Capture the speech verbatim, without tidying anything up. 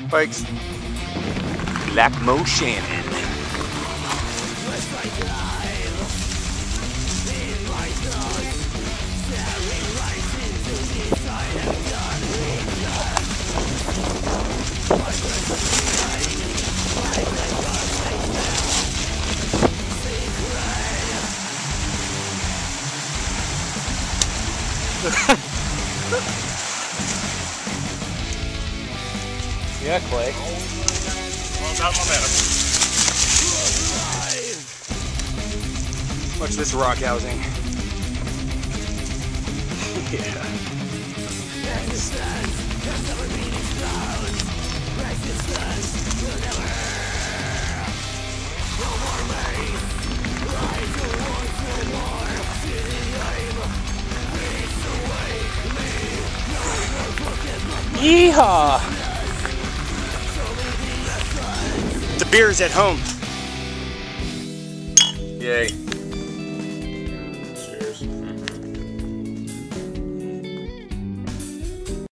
Bikes. Black Mo Shannon. Yeah, Clay. Well, got momentum. Watch this rock housing. Yeah. Yeehaw! The beer's at home. Yay. Cheers.